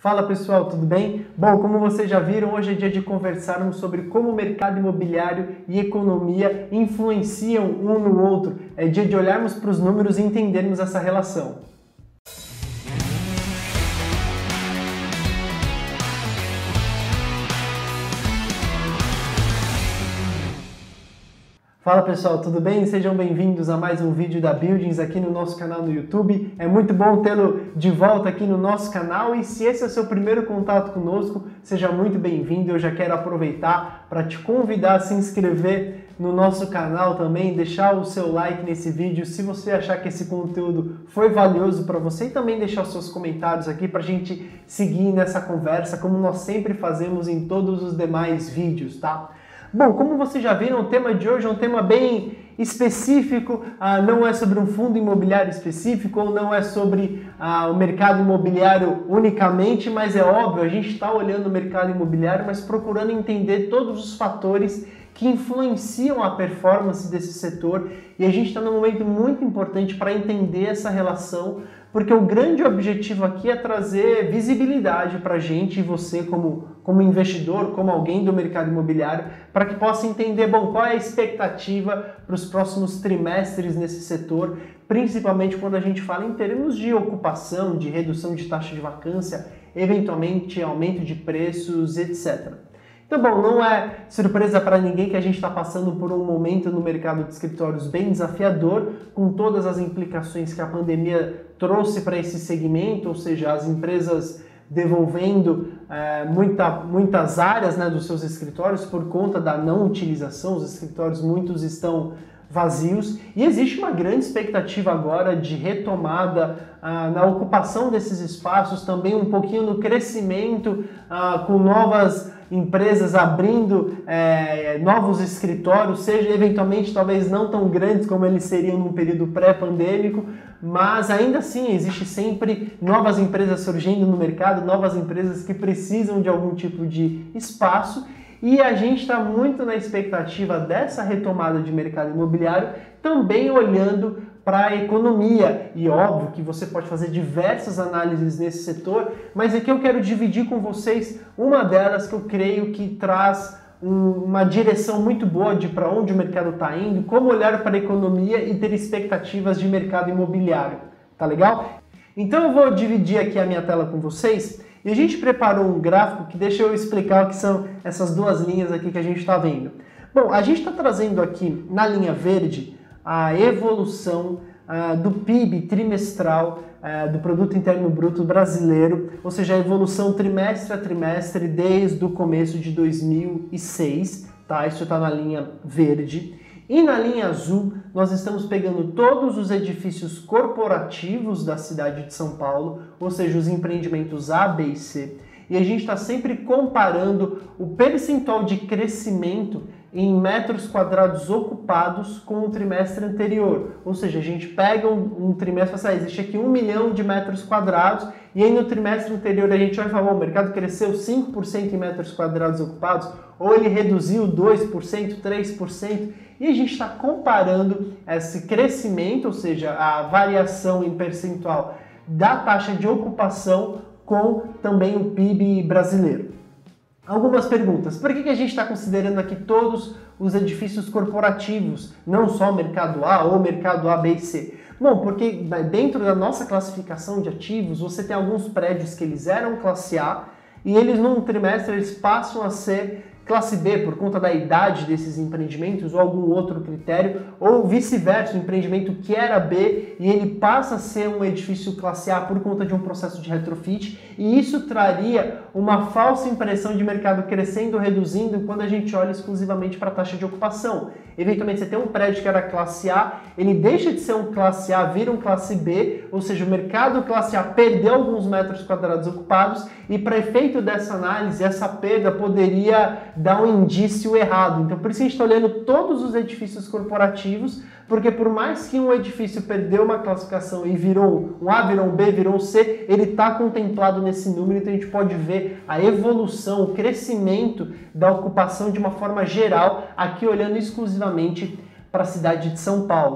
Fala pessoal, tudo bem? Bom, como vocês já viram, hoje é dia de conversarmos sobre como o mercado imobiliário e economia influenciam um no outro. É dia de olharmos para os números e entendermos essa relação. Fala pessoal, tudo bem? Sejam bem-vindos a mais um vídeo da Buildings aqui no nosso canal no YouTube. É muito bom tê-lo de volta aqui no nosso canal e se esse é o seu primeiro contato conosco, seja muito bem-vindo. Eu já quero aproveitar para te convidar a se inscrever no nosso canal também, deixar o seu like nesse vídeo se você achar que esse conteúdo foi valioso para você e também deixar os seus comentários aqui para a gente seguir nessa conversa, como nós sempre fazemos em todos os demais vídeos, tá? Bom, como vocês já viram, o tema de hoje é um tema bem específico, não é sobre um fundo imobiliário específico ou não é sobre o mercado imobiliário unicamente, mas é óbvio, a gente está olhando o mercado imobiliário, mas procurando entender todos os fatores que influenciam a performance desse setor e a gente está num momento muito importante para entender essa relação, porque o grande objetivo aqui é trazer visibilidade para a gente e você como investidor, como alguém do mercado imobiliário, para que possa entender, bom, qual é a expectativa para os próximos trimestres nesse setor, principalmente quando a gente fala em termos de ocupação, de redução de taxa de vacância, eventualmente aumento de preços, etc. Então, bom, não é surpresa para ninguém que a gente está passando por um momento no mercado de escritórios bem desafiador, com todas as implicações que a pandemia trouxe para esse segmento, ou seja, as empresas devolvendo muitas áreas, né, dos seus escritórios por conta da não utilização, os escritórios muitos estão vazios e existe uma grande expectativa agora de retomada na ocupação desses espaços, também um pouquinho no crescimento com novas empresas abrindo novos escritórios, seja eventualmente talvez não tão grandes como eles seriam num período pré-pandêmico, mas ainda assim existe sempre novas empresas surgindo no mercado, novas empresas que precisam de algum tipo de espaço e a gente está muito na expectativa dessa retomada de mercado imobiliário, também olhando para a economia. E óbvio que você pode fazer diversas análises nesse setor, mas aqui eu quero dividir com vocês uma delas que eu creio que traz uma direção muito boa de para onde o mercado está indo, como olhar para a economia e ter expectativas de mercado imobiliário. Tá legal? Então eu vou dividir aqui a minha tela com vocês e a gente preparou um gráfico que deixa eu explicar o que são essas duas linhas aqui que a gente está vendo. Bom, a gente está trazendo aqui na linha verde a evolução do PIB trimestral do Produto Interno Bruto brasileiro, ou seja, a evolução trimestre a trimestre desde o começo de 2006, tá? Isso está na linha verde. E na linha azul, nós estamos pegando todos os edifícios corporativos da cidade de São Paulo, ou seja, os empreendimentos A, B e C, e a gente está sempre comparando o percentual de crescimento em metros quadrados ocupados com o trimestre anterior. Ou seja, a gente pega um trimestre e fala, existe aqui 1 milhão de metros quadrados, e aí no trimestre anterior a gente vai falar, o mercado cresceu 5% em metros quadrados ocupados, ou ele reduziu 2%, 3%, e a gente está comparando esse crescimento, ou seja, a variação em percentual da taxa de ocupação com também o PIB brasileiro. Algumas perguntas. Por que a gente está considerando aqui todos os edifícios corporativos, não só o mercado A ou o mercado A, B e C? Bom, porque dentro da nossa classificação de ativos, você tem alguns prédios que eles eram classe A e eles num trimestre eles passam a ser classe B por conta da idade desses empreendimentos ou algum outro critério, ou vice-versa, um empreendimento que era B e ele passa a ser um edifício classe A por conta de um processo de retrofit, e isso traria uma falsa impressão de mercado crescendo ou reduzindo quando a gente olha exclusivamente para a taxa de ocupação. Eventualmente você tem um prédio que era classe A, ele deixa de ser um classe A, vira um classe B, ou seja, o mercado classe A perdeu alguns metros quadrados ocupados e para efeito dessa análise, essa perda poderia dar um indício errado. Então por isso a gente está olhando todos os edifícios corporativos, porque por mais que um edifício perdeu uma classificação e virou um A, virou um B, virou um C, ele está contemplado nesse número, então a gente pode ver a evolução, o crescimento da ocupação de uma forma geral, aqui olhando exclusivamente para a cidade de São Paulo.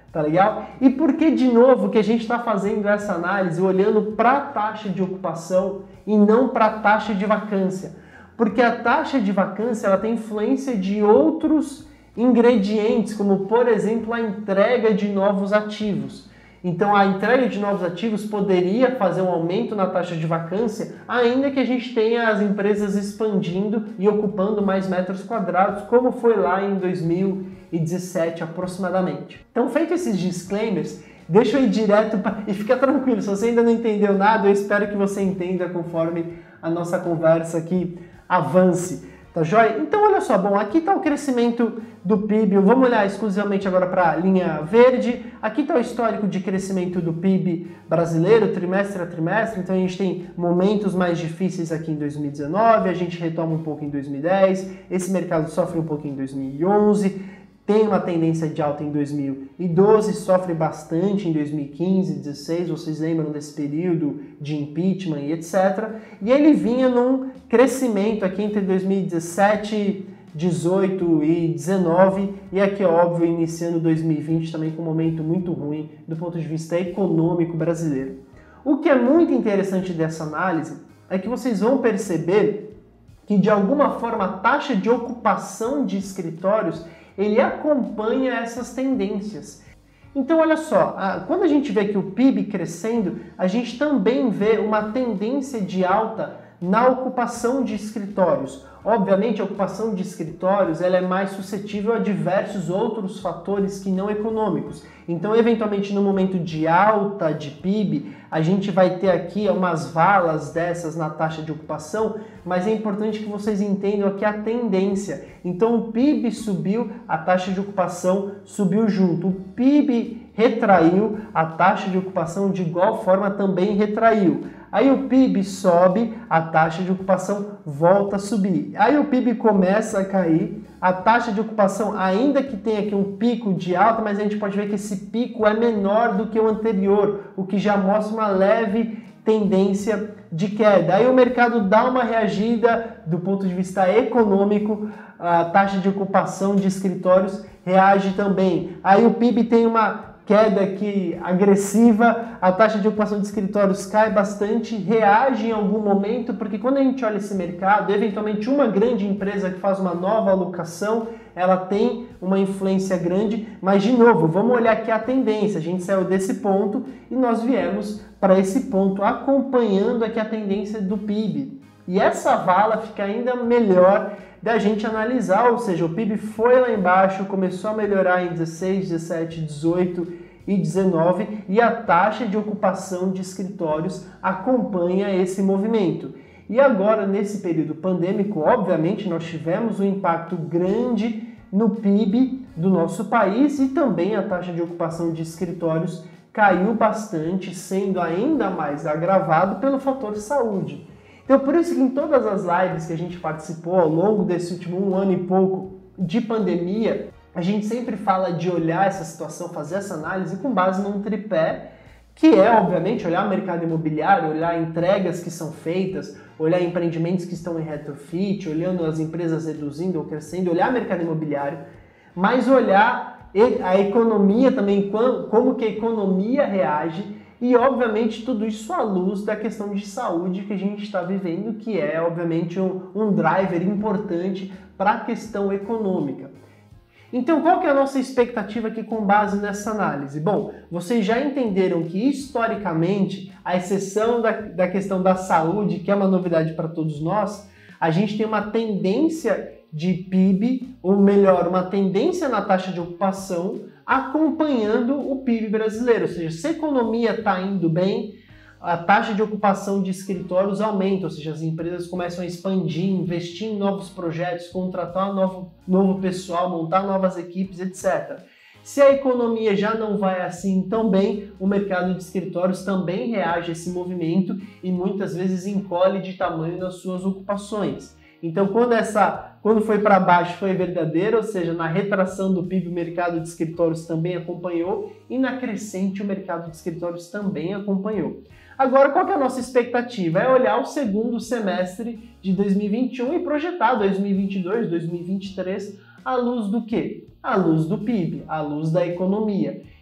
Tá legal? E por que, de novo, que a gente está fazendo essa análise olhando para a taxa de ocupação e não para a taxa de vacância? Porque a taxa de vacância ela tem influência de outros ingredientes, como, por exemplo, a entrega de novos ativos. Então, a entrega de novos ativos poderia fazer um aumento na taxa de vacância, ainda que a gente tenha as empresas expandindo e ocupando mais metros quadrados, como foi lá em 2017 aproximadamente. Então, feito esses disclaimers, deixa eu ir direto e fica tranquilo, se você ainda não entendeu nada, eu espero que você entenda conforme a nossa conversa aqui avance. Tá joia? Então, olha só, bom, aqui está o crescimento do PIB, vamos olhar exclusivamente agora para a linha verde, aqui está o histórico de crescimento do PIB brasileiro, trimestre a trimestre, então a gente tem momentos mais difíceis aqui em 2019, a gente retoma um pouco em 2010, esse mercado sofre um pouco em 2011, tem uma tendência de alta em 2012, sofre bastante em 2015, 2016, vocês lembram desse período de impeachment e etc. E ele vinha num crescimento aqui entre 2017, 18 e 19, e aqui, óbvio, iniciando 2020 também com um momento muito ruim do ponto de vista econômico brasileiro. O que é muito interessante dessa análise é que vocês vão perceber que, de alguma forma, a taxa de ocupação de escritórios ele acompanha essas tendências. Então, olha só, quando a gente vê que o PIB crescendo, a gente também vê uma tendência de alta na ocupação de escritórios. Obviamente, a ocupação de escritórios ela é mais suscetível a diversos outros fatores que não econômicos. Então, eventualmente, no momento de alta de PIB, a gente vai ter aqui umas valas dessas na taxa de ocupação, mas é importante que vocês entendam aqui a tendência. Então, o PIB subiu, a taxa de ocupação subiu junto. O PIB retraiu, a taxa de ocupação de igual forma também retraiu. Aí o PIB sobe, a taxa de ocupação volta a subir. Aí o PIB começa a cair, a taxa de ocupação, ainda que tenha aqui um pico de alta, mas a gente pode ver que esse pico é menor do que o anterior, o que já mostra uma leve tendência de queda. Aí o mercado dá uma reagida do ponto de vista econômico, a taxa de ocupação de escritórios reage também. Aí o PIB tem uma queda aqui agressiva, a taxa de ocupação de escritórios cai bastante, reage em algum momento, porque quando a gente olha esse mercado, eventualmente uma grande empresa que faz uma nova alocação, ela tem uma influência grande, mas de novo, vamos olhar aqui a tendência, a gente saiu desse ponto e nós viemos para esse ponto, acompanhando aqui a tendência do PIB. E essa vala fica ainda melhor da gente analisar, ou seja, o PIB foi lá embaixo, começou a melhorar em 16, 17, 18 e 19 e a taxa de ocupação de escritórios acompanha esse movimento. E agora, nesse período pandêmico, obviamente, nós tivemos um impacto grande no PIB do nosso país e também a taxa de ocupação de escritórios caiu bastante, sendo ainda mais agravado pelo fator saúde. Então, por isso que em todas as lives que a gente participou ao longo desse último 1 ano e pouco de pandemia, a gente sempre fala de olhar essa situação, fazer essa análise com base num tripé, que é, obviamente, olhar o mercado imobiliário, olhar entregas que são feitas, olhar empreendimentos que estão em retrofit, olhando as empresas reduzindo ou crescendo, olhar o mercado imobiliário, mas olhar a economia também, como que a economia reage, e, obviamente, tudo isso à luz da questão de saúde que a gente está vivendo, que é, obviamente, um driver importante para a questão econômica. Então, qual que é a nossa expectativa aqui com base nessa análise? Bom, vocês já entenderam que, historicamente, à exceção da questão da saúde, que é uma novidade para todos nós, a gente tem uma tendência de PIB, ou melhor, uma tendência na taxa de ocupação acompanhando o PIB brasileiro, ou seja, se a economia está indo bem, a taxa de ocupação de escritórios aumenta, ou seja, as empresas começam a expandir, investir em novos projetos, contratar novo pessoal, montar novas equipes, etc. Se a economia já não vai assim tão bem, o mercado de escritórios também reage a esse movimento e muitas vezes encolhe de tamanho nas suas ocupações. Então, quando foi para baixo foi verdadeiro, ou seja, na retração do PIB o mercado de escritórios também acompanhou e na crescente o mercado de escritórios também acompanhou. Agora, qual que é a nossa expectativa? É olhar o segundo semestre de 2021 e projetar 2022, 2023 à luz do quê? À luz do PIB, à luz da economia.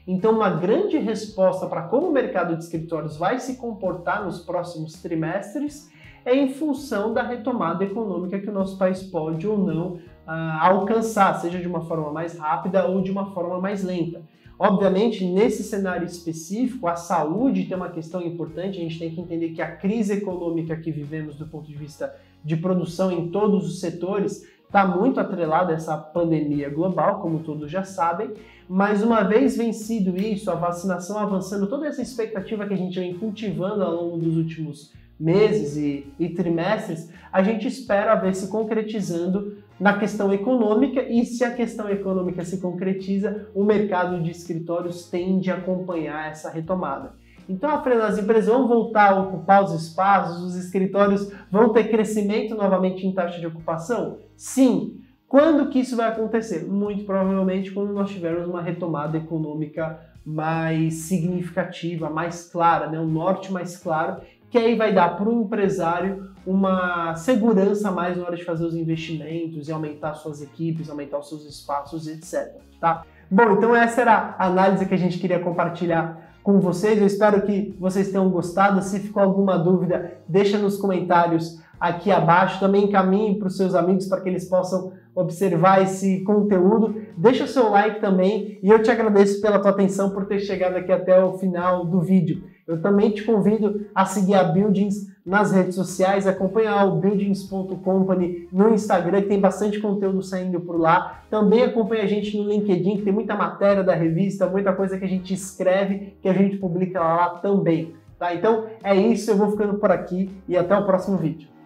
Então, uma grande resposta para como o mercado de escritórios vai se comportar nos próximos trimestres é em função da retomada econômica que o nosso país pode ou não alcançar, seja de uma forma mais rápida ou de uma forma mais lenta. Obviamente, nesse cenário específico, a saúde tem uma questão importante. A gente tem que entender que a crise econômica que vivemos do ponto de vista de produção em todos os setores está muito atrelada a essa pandemia global, como todos já sabem, mas uma vez vencido isso, a vacinação avançando, toda essa expectativa que a gente vem cultivando ao longo dos últimos meses e trimestres, a gente espera ver se concretizando na questão econômica, e se a questão econômica se concretiza, o mercado de escritórios tende a acompanhar essa retomada. Então, as empresas vão voltar a ocupar os espaços, os escritórios vão ter crescimento novamente em taxa de ocupação? Sim. Quando que isso vai acontecer? Muito provavelmente quando nós tivermos uma retomada econômica mais significativa, mais clara, né? Um norte mais claro, que aí vai dar para o empresário uma segurança mais na hora de fazer os investimentos e aumentar suas equipes, aumentar os seus espaços, etc. Tá? Bom, então essa era a análise que a gente queria compartilhar com vocês. Eu espero que vocês tenham gostado. Se ficou alguma dúvida, deixa nos comentários aqui abaixo. Também encaminhe para os seus amigos para que eles possam observar esse conteúdo. Deixa o seu like também e eu te agradeço pela tua atenção, por ter chegado aqui até o final do vídeo. Eu também te convido a seguir a Buildings nas redes sociais, acompanhar o buildings.company no Instagram, que tem bastante conteúdo saindo por lá. Também acompanha a gente no LinkedIn, que tem muita matéria da revista, muita coisa que a gente escreve, que a gente publica lá também. Tá? Então é isso, eu vou ficando por aqui e até o próximo vídeo.